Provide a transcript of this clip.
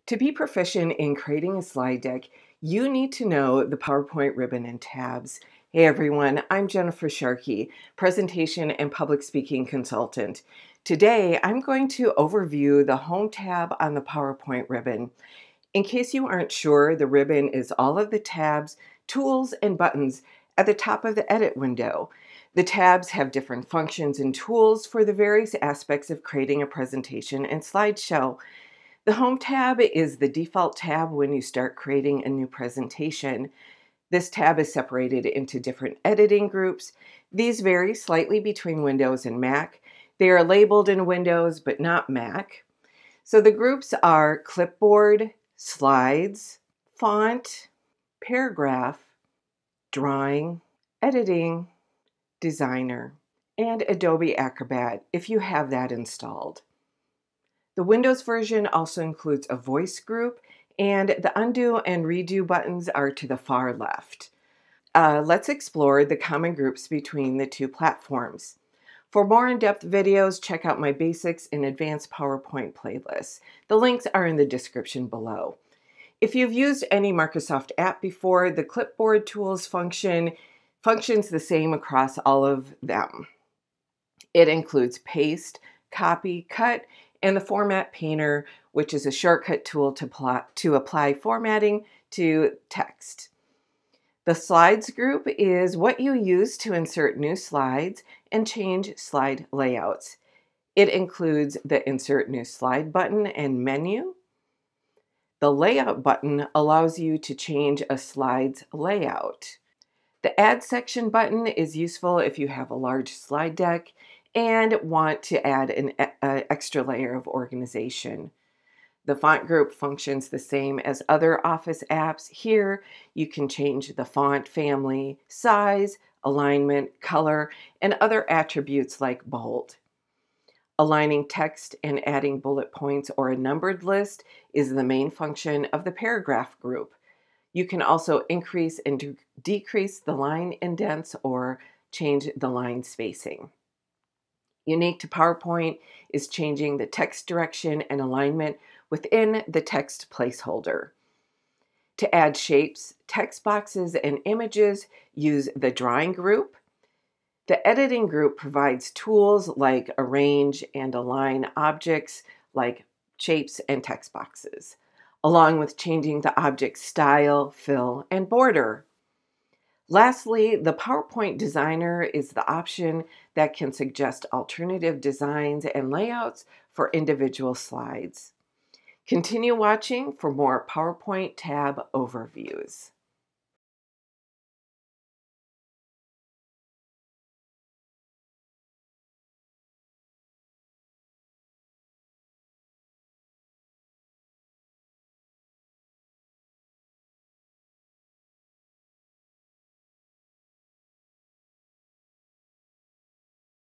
To be proficient in creating a slide deck, you need to know the PowerPoint ribbon and tabs. Hey everyone, I'm Jennifer Sharkey, presentation and public speaking consultant. Today, I'm going to overview the Home tab on the PowerPoint ribbon. In case you aren't sure, the ribbon is all of the tabs, tools, and buttons at the top of the edit window. The tabs have different functions and tools for the various aspects of creating a presentation and slideshow. The Home tab is the default tab when you start creating a new presentation. This tab is separated into different editing groups. These vary slightly between Windows and Mac. They are labeled in Windows but not Mac. So the groups are Clipboard, Slides, Font, Paragraph, Drawing, Editing, Designer, and Adobe Acrobat if you have that installed. The Windows version also includes a voice group, and the undo and redo buttons are to the far left. Let's explore the common groups between the two platforms. For more in-depth videos, check out my Basics and Advanced PowerPoint playlists. The links are in the description below. If you've used any Microsoft app before, the Clipboard Tools functions the same across all of them. It includes Paste, Copy, Cut, and the Format Painter, which is a shortcut tool to apply formatting to text. The Slides group is what you use to insert new slides and change slide layouts. It includes the Insert New Slide button and menu. The Layout button allows you to change a slide's layout. The Add Section button is useful if you have a large slide deck and want to add an extra layer of organization. The font group functions the same as other Office apps. Here, you can change the font family, size, alignment, color, and other attributes like bold. Aligning text and adding bullet points or a numbered list is the main function of the Paragraph group. You can also increase and decrease the line indents or change the line spacing. Unique to PowerPoint is changing the text direction and alignment within the text placeholder. To add shapes, text boxes, and images, use the Drawing group. The Editing group provides tools like arrange and align objects like shapes and text boxes, along with changing the object's style, fill, and border. Lastly, the PowerPoint Designer is the option that can suggest alternative designs and layouts for individual slides. Continue watching for more PowerPoint tab overviews.